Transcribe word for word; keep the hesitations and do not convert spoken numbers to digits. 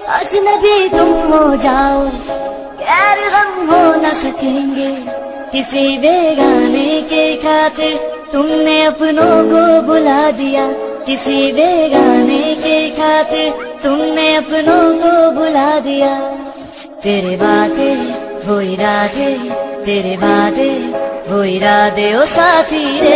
अजनबी तुम हो जाओ, गैर हम हो न सकेंगे। किसी बेगाने के खातिर तुमने अपनों को बुला दिया, किसी बेगाने के खातिर तुमने अपनों को बुला दिया। तेरे वादे वो इरादे, तेरे वादे वो इरादे ओ साथी रे।